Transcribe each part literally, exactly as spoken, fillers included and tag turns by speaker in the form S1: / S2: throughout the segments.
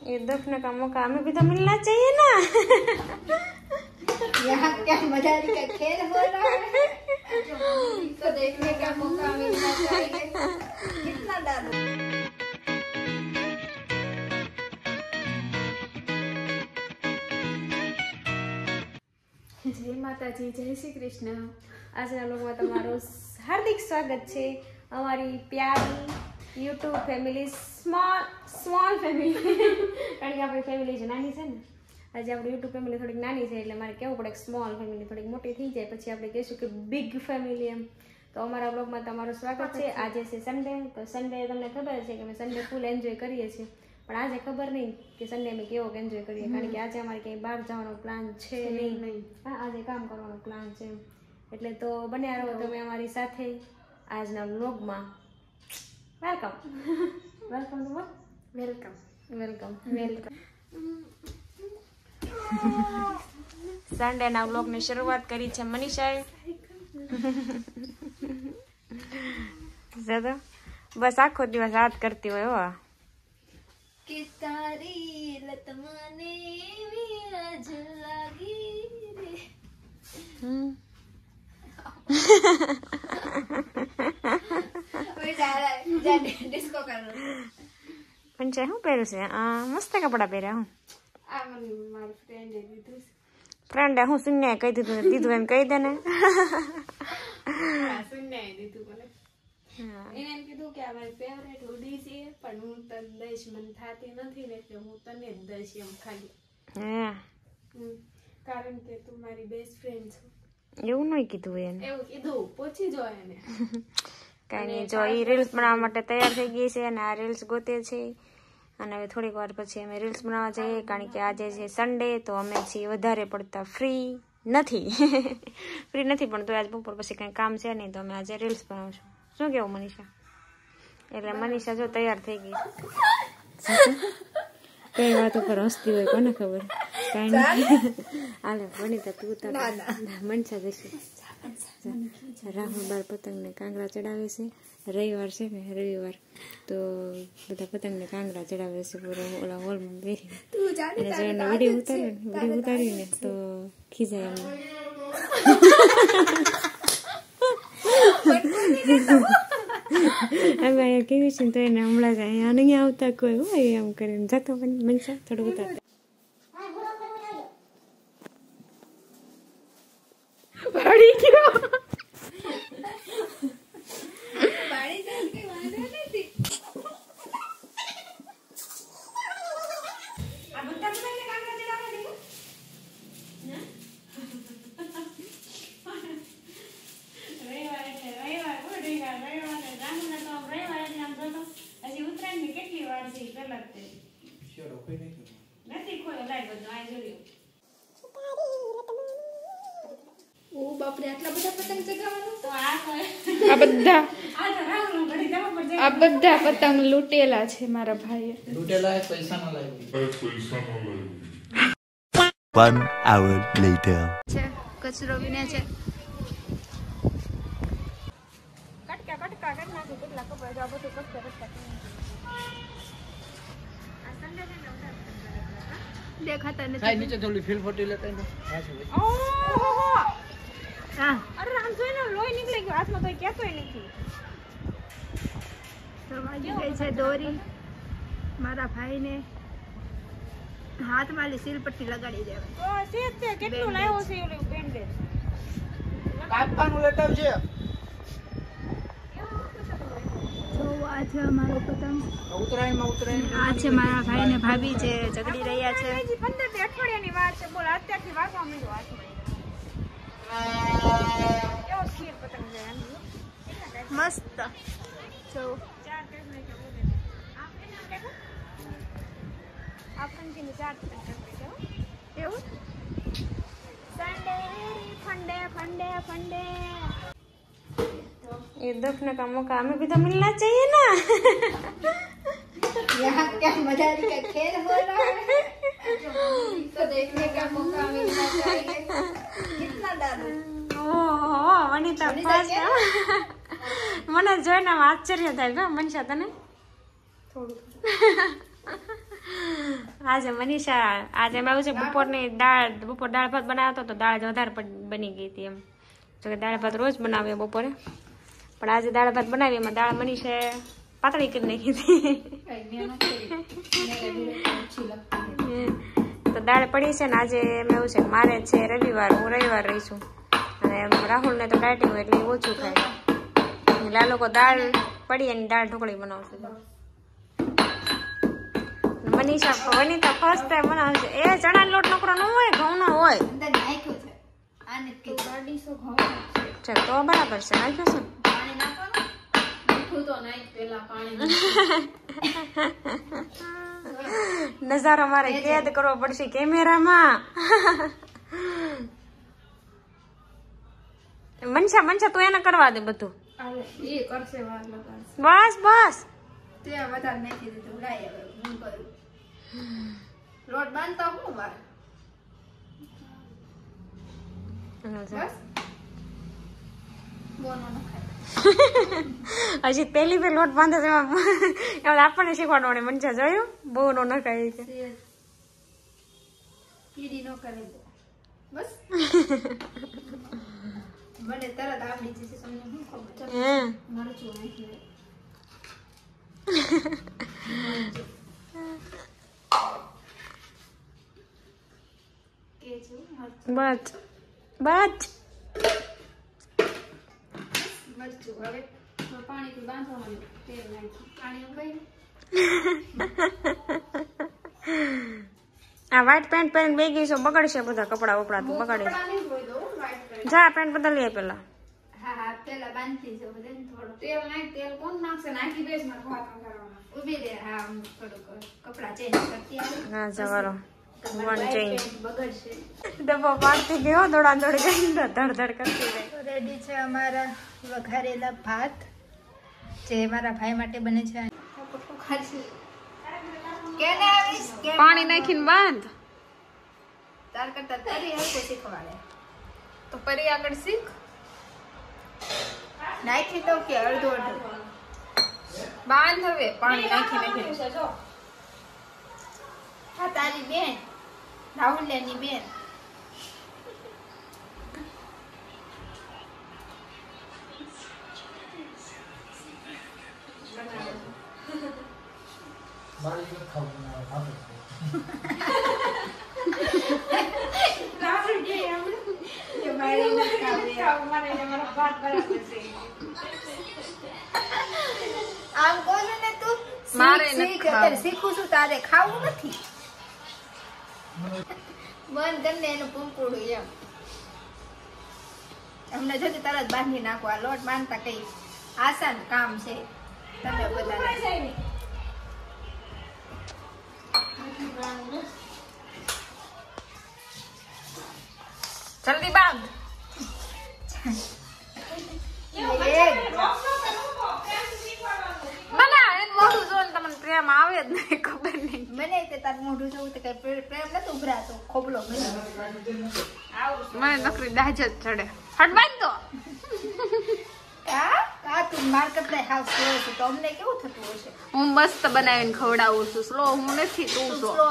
S1: ये देखने का मौका हमें भी तो मिलना चाहिए ना।
S2: यहाँ क्या मजारी का खेल हो रहा है, तो देखने का मौका मिलना चाहिए। कितना डर।
S1: जय माताजी, जय श्री कृष्ण। આજના વ્લોગમાં તમારું હાર્દિક સ્વાગત છે। અમારી પ્યારી YouTube family, small small family, કારણ કે આપણી ફેમિલી જ નાની છે ને। આજે આપણી યુટ્યુબ ફેમિલી થોડીક નાની છે, એટલે મારે કહેવું પડે કે સ્મોલ ફેમિલી થોડીક મોટી થઈ જાય પછી આપણે કહીશું કે બિગ ફેમિલી એમ। તો અમારા વ્લોગમાં તમારું સ્વાગત છે। આજે છે સન્ડે, તો સન્ડે તમને ખબર છે કે અમે સન્ડે ફૂલ એન્જોય કરીએ છીએ, પણ આજે ખબર નહીં કે સન્ડે અમે કેવો એન્જોય કરીએ, કારણ કે આજે અમારે ક્યાંય બહાર જવાનો પ્લાન છે નહીં નહીં હા આજે કામ કરવાનો પ્લાન છે, એટલે તો બન્યા રહો તમે અમારી સાથે આજના વ્લોગમાં। Welcome welcome welcome welcome welcome સન્ડેના વ્લોગની શરૂઆત કરી છે મનીષાએ। બસ આખો દિવસ યાદ કરતી હોય હો
S2: કે તારી લત મને આજ લાગી રે।
S1: હમ
S2: डिस्को कर
S1: પણ છે શું પહેર્યું છે? આ મસ્ત કપડા પહેર્યા। હું
S2: આ મને મારી ફ્રેન્ડે દીધું છે।
S1: ફ્રેન્ડે હું શૂન્ય કહી દીધું દીધું એમ કહી દે ને।
S2: હા શૂન્ય દીધું મને। એને એમ કીધું કે આ મારી ફેવરેટ હુડી છે, પણ હું તને દઈશ મને થાતી નથી ને, એટલે હું તને જ દઈશ એમ ખાલી।
S1: હે
S2: કારણ કે તું મારી બેસ્ટ ફ્રેન્ડ છો।
S1: એવું નહીં કીધું એને,
S2: એવું કીધું, પૂછી જો એને।
S1: કાંઈ નહીં, જો એ રીલ્સ બનાવવા માટે તૈયાર થઈ ગઈ છે અને આ રીલ્સ ગોતે છે, અને હવે થોડીક વાર પછી અમે રીલ્સ બનાવવા જઈએ, કારણ કે આજે છે સન્ડે, તો અમે છીએ વધારે પડતા ફ્રી નથી ફ્રી નથી પણ તો આજ બપોર પછી કંઈ કામ છે નહીં, તો અમે આજે રીલ્સ બનાવશું। શું કેવું મનીષા? એટલે મનીષા જો તૈયાર થઈ ગઈ। કઈ વાત ઉપર હસતી હોય કોને ખબર? કાંઈ નહીં હાલે વનિતા તું ઉતાર, મનસા જશે। રાહુલ બાર પતંગને કાંગરા ચડાવે છે, રવિવાર છે ને રવિવાર, તો બધા પતંગને કાંગરા ચડાવે છે પૂરો ઓલા હોલમાં બેસી, અને જો એને વિડીયો ઉતારે ને વિડીયો ઉતારીને તો ખીજાય અમને। હવે અહીંયા કેવી છે તો એને હમણાં જ અહીંયા નહીં આવતા કોઈ હોય એમ કરીને જતો પણ મનસા થોડું ઉતારતા પડી ગયો।
S2: બાપરે આટલા બધા પતંગ ચગાવવાનું? તો આ
S3: બધા આ બધા પતંગ લૂટેલા છે મારા ભાઈએ।
S4: લૂટેલા પૈસા ન લાગ્યો પૈસા ન લાગ્યો।
S5: One hour later.
S3: છે કચરો વિને છે
S1: કટકા કટકા કરી નાખી કેટલા કપડા જો આ બધું કટકા કટકા આ સંડે ને
S3: દેખાતા નથી।
S4: ખાઈ નીચે થોડી ફીલ ફોટી લેતા ને
S1: ઓહો
S3: હા
S1: અરે આમ જોઈ ને લોહી નીકળી ગયો હાથમાં, કોઈ કહેતોય નથી।
S3: તો વાગી ગઈ છે દોરી, મારા ભાઈને હાથમાં લી સીલ પટ્ટી લગાડી દેવાય।
S1: ઓ સીત તે કેટલું લાવ્યો છે ઓલું બેન્ડેજ
S4: કાપવાનું લેતા છે।
S3: તો આ છે અમારો પતંગ,
S4: ઉતરાયણમાં ઉતરાયણ
S3: આ છે મારા ભાઈ ને ભાભી જે ઝઘડી રહ્યા છે।
S1: હજી પંદર થી અઠવાડિયાની વાત છે, બોલ અત્યારથી વાગવા માંડ્યો હાથમાં। કેવો શીર પતંગ છે
S3: મસ્ત જો
S1: ચાર ટેપ લઈ જાવ બોલે આ એને ટેપ આ પંચીને ચાર પતંગ ટેપ જાવ
S3: એવું
S1: संडे फंडे फंडे फंडे ये देखने का मौका हमें भी तो मिलना चाहिए ना।
S2: यहाँ क्या मजारी का खेल हो रहा है, तो देखने का मौका मिलना चाहिए। कितना डर।
S1: ओह वनिता फर्स्ट મને જોઈને આશ્ચર્ય થાય કે મનસા તને થોડું આજે મનીષા આજે એમ એવું છે બપોરની દાળ બપોર દાળ ભાત બનાવતો તો દાળ વધારે બની ગઈ હતી એમ જો કે દાળ ભાત રોજ બનાવીએ બપોરે પણ આજે દાળ ભાત બનાવી એમાં દાળ મનીષાએ પાતળી કરી નાખી હતી તો દાળ પડી છે ને આજે એમ એવું છે મારે છે રવિવાર હું રવિવાર રહીશું અને રાહુલ ને તો ડાયટિંગ હોય એટલે ઓછું ખાય એટલે આ લોકો દાળ પડી એની દાળ ઢોકળી બનાવશે મનીષા વનિતા ફર્સ્ટ ટાઈમ બનાવશે એ ચણા લોટ નકરો ન હોય ઘઉં નો હોય ચાલ તો બરાબર છે નાખ્યો છે નજારો મારે કેદ કરવો પડશે કેમેરામાં મનસા મનસા તું એને કરવા દે બધું બસ બસ
S3: લોટ બાંધતા હું વાર
S1: હજી પેલી પે લોટ બાંધે છે એમાં આપણને શીખવાડવાની મનસા જોયું બહુ નો નખાય છે
S3: કીડી નો કરે બસ મને તરત આવડી જશે તમને શું ખબર હે મરચું નાખી
S1: બસ બસ
S3: મરચું હવે પાણીથી બાંધવાનું તેલ નાખી પાણી ઉકાઈ
S1: આ વ્હાઈટ પેન્ટ પહેરીને બે ગઈ છો બગડશે બધા કપડા વપડા તું બગાડે જા પેન્ટ બદલીએ પેલા
S3: હા હા પેલા બાંધતી છે બધે થોડું તેલ નાખ તેલ કોણ નાખશે નાખી બેસ માં થોડા કરવાના ઉભી રહે હા થોડું કપડા ચેન્જ કરતી આવે
S1: હા જવારો વન ચેન્જ
S3: બગડશે
S1: ડબ્બો પાડતી ગયો દોડા દોડ ગઈ ધડ ધડ કરતી ગઈ
S3: રેડી છે અમારા વઘારેલા ભાત જે મારા ભાઈ માટે બને છે કેને આવીશ કે
S2: પાણી નાખીને બાંધ
S3: તાર કરતા તારી હરકો શીખવાડે
S2: તો પરી આગળ શીખ
S3: નાખી દઉં કે અડધો અડધો
S2: બાંધ હવે પાણી નાખી નાખી
S3: હા તારી બેન રાહુલિયાની બેન આમ બોલ ને તું
S2: મારે
S3: શીખું છું તારે ખાવું નથી મન ગમે એનું પૂંપુડું એમ અમને જોતી તરત બાંધી નાખો આ લોટ બાંધતા કઈ આસાન કામ છે તમે બધા
S2: જલ્દી બાંધ બના એ મોઢું જોઈને તમને પ્રેમ આવે જ નહીં ખબર નહીં
S3: મને તે તાર મોઢું જોવું તો કઈ પ્રેમ નતું ઉભરાતો ખોબલો મને
S2: નકરી દાજ જ ચડે હટ બાંધ દો
S3: કા કા તું માર કરતા હાવ સ્લો છે તો અમને કેવું થતું હશે
S2: હું મસ્ત બનાવીને ખવડાવું છું સ્લો હું નથી તું
S3: તું
S2: જો
S3: સ્લો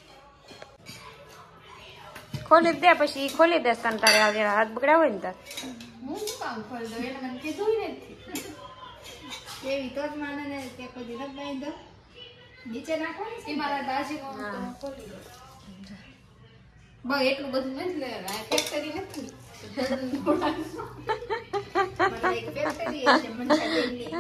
S1: ખોલી દે પછી ઈ ખોલી દે તને તારે આ જરા હાથ બગડ્યા હોય ને તાર
S3: હું શું કામ ખોલી દઉં એને મને કીધું નથી એવી તો જ માને ને કે કોઈ ન બાંધી દો નીચે નાખવાની
S2: એ મારા દાજીનો ખોલી દો બસ એટલું બધું નથી લેવાનું ફેક્ટરી નથી
S3: મને એક ફેક્ટરી છે મને ચાલેલી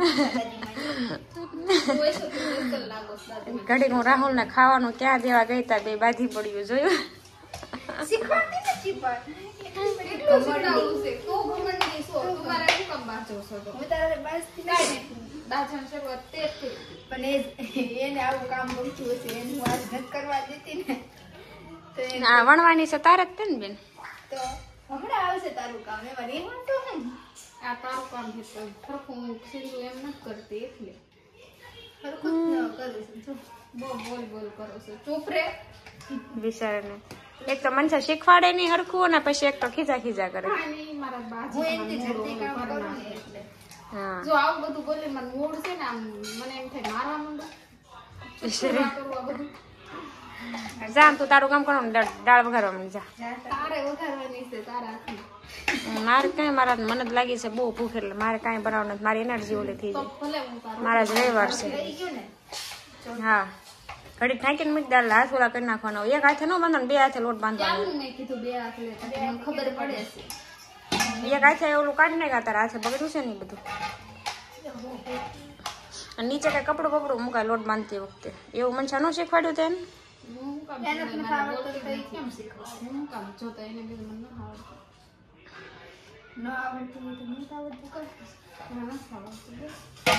S2: કોઈ શું તું લાગો સાદે
S1: ઘડી હું રાહુલ ને ખાવાનું ક્યાં દેવા ગઈ તા બે બાધી પડ્યું જોયું
S3: શીખવાડતી નથી પણ
S2: એટલું શીખડાવું છે તો ઘમંડી છો તમારા શું કામ બાજો છો તો
S3: હું તારે બાસથી કાઢી
S2: દાજણ શરૂઆત તે જ કરી
S3: પણ એ એને આવું કામ ગમતું હશે એને હું આજ નથી કરવા દેતી ને તો એ
S1: આ વણવાની છે તારે જ તે ને બેન
S3: તો હમણાં આવશે તારું કામ એમાં રહેવાનું તો હે ને
S2: આ તારું કામ છે પણ ખરખું હું સીધું એમ નથી કરતી એટલે
S3: હરખું જ ન કરું છું જો
S2: બહુ બોલ બોલ કરો છો ચૂપ રે
S1: બિચારાને એક તો મનસા શીખવાડે નહીં હરખું અને પછી એક તો ખીજા ખીજા કરે
S2: આની મારા બાજી
S3: હું એમથી જલ્દી કામ કરું ને એટલે
S1: હા
S2: જો આવું બધું બોલે મને મૂડ છે ને આમ મને એમ થાય મારવા માંડો કરવા બધું
S1: જા તું તારું કામ કરો ને દાળ દાળ વઘારવા માંડી જા.
S3: તારે વઘારવાની છે તારા હાથમાં.
S1: મારે કઈ મારા મને જ લાગી છે બહુ ભૂખ એટલે મારે કાંઈ બનાવવાનું નથી. મારી એનર્જી ઓલી થઈ
S2: તો
S1: જાય.
S2: ભલે હું તારું
S1: મારા જ રવિવાર છે.
S3: થઈ ગયું ને
S1: હા ઘડી ઠાંકીને મૂકી દાળ હાથ ઓલા કરી નાખવાનો. એક હાથે ન બાંધવાનો બે હાથે લોટ બાંધવાનો.
S2: ક્યાંનું મેં કીધું બે હાથ લે તારે મને ખબર પડે છે.
S1: એક હાથે ઓલું કાઢી નાખ્યા તારા હાથે બગડ્યું છે ને એ બધું. અને નીચે કઈ કપડું બપડું મુકાય લોટ બાંધતી વખતે એવું મને ન શીખવાડ્યું તેને.
S2: હું કામ
S3: એને પણ આવડતું તો ઈ કેમ શીખવાડે?
S2: હું કામ જોતા એને કીધું મને ન આવડતું.
S3: ન આવડતું હોય તો નહીં તો આવડતું કરતીશ.
S2: મને નથી આવડતું બસ.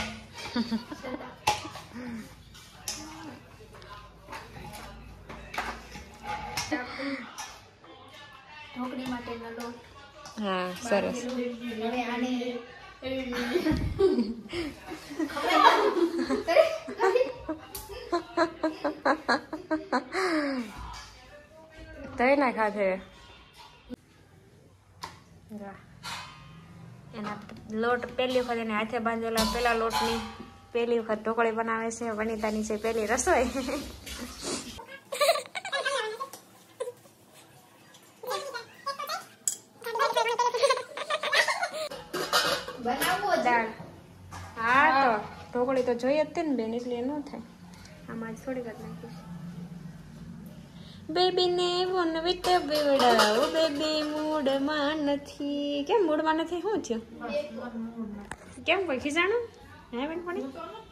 S3: ઢોકળી માટેનો લોટ
S1: હા સરસ.
S3: હવે આને
S1: તઈ ના ખાધે એના લોટ પહેલી વખત એને હાથે બાંધેલા પેલા લોટની પહેલી વખત ઢોકળી બનાવે છે. વનિતાની છે પહેલી રસોઈ.
S3: બનાવવો જ
S1: દાળ હા તો ઢોકળી તો જોઈએ જ તે ને બેન એટલે ન થાય. આમાં જ થોડીક જ નાખીશ. બેબીને વન વિટ બીવડાવો બેબી મૂડમાં નથી. કેમ મૂડમાં નથી? શું થયું? કેમ કોઈ ખીજાણું? હે બેન પણ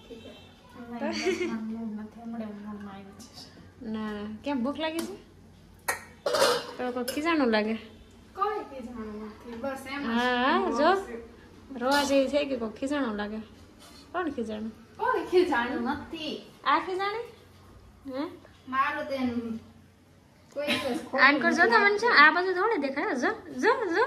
S1: ના કેમ ભૂખ લાગી છે તો કોઈ ખીજાણું લાગે.
S2: કોઈ ખીજાણું નથી બસ એમ જ.
S1: હા જો રોવા જેવી થઈ ગઈ કોઈ ખીજાણું લાગે. કોણ ખીજાણું?
S2: કોઈ ખીજાણું નથી.
S1: આ ખીજાણી હે
S3: મારું તો એનું કોઈ દિવસ ખોટું
S1: આન કર જો તો મને છે આ બાજુ થોડે દેખાય. જો જો જો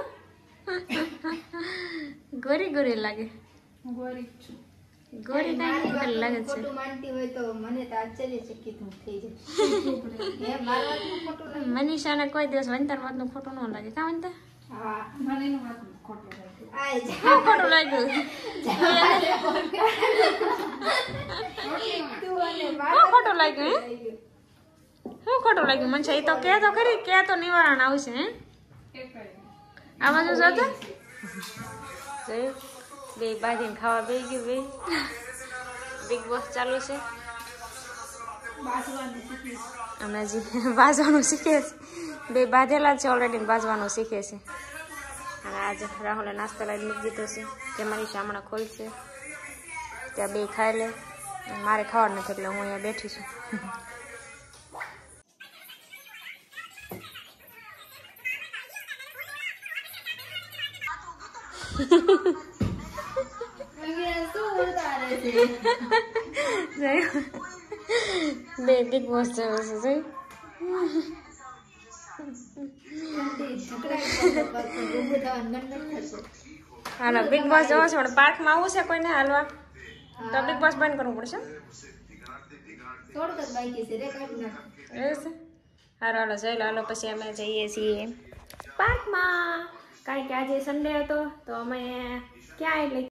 S1: ગોરી ગોરી લાગે.
S2: હું ગોરી જ છું.
S1: ગોરી
S3: મારી
S1: કાંઈ
S3: વાતનું
S1: લાગે છે.
S3: ખોટું માનતી હોય તો મને તો આશ્ચર્યચકિત હું થઈ જાય. હે મારી વાતનું ખોટું લાગે?
S1: મનીષાને કોઈ દિવસ વંતર વાતનું ખોટું ન લાગે. કાં વંતર
S3: હા
S2: મને એનું વાત ખોટું લાગ્યું.
S3: આય જા.
S1: શું ખોટું લાગ્યું?
S3: તું અને
S1: શું
S3: મારા
S1: ખોટું લાગ્યું હે? શું ખોટું લાગ્યું મને છે? એ તો કે તો ખરી કે તો નિવારણ આવશે હે.
S2: એ કઈ
S1: આ બાજુ જો તો જોયું બે બાજીને ખાવા બે ગયું બે. બિગ બોસ ચાલુ છે
S2: બાજવાનું શીખીશ.
S1: અને હજી બાજવાનું શીખે છે. બે બાંધેલા છે ઓલરેડી બાજવાનું શીખે છે. અને આજે રાહુલે નાસ્તો લઈને મૂકી દીધો છે કે મનીષા હમણાં ખોલશે ત્યાં બે ખાઈ લે. મારે ખાવાનું નથી એટલે હું અહીંયા બેઠી છું.
S3: શું ઉતારે છે?
S1: જોયું? બે બિગ બોસ જેવો છે જોયું? હાલો બિગ બોસ જોવો છો પણ પાર્કમાં આવું છે કોઈને હાલવા તો બિગ બોસ બંધ કરવું પડશે.
S3: થોડુંક જ બાકી છે રે કાઢી નાખ.
S1: એવું છે? હાલો હાલો જઈ લો. હાલો પછી અમે જઈએ છીએ પાર્કમાં. કારણ કે આજે સન્ડે હતો તો અમે ક્યાં એટલે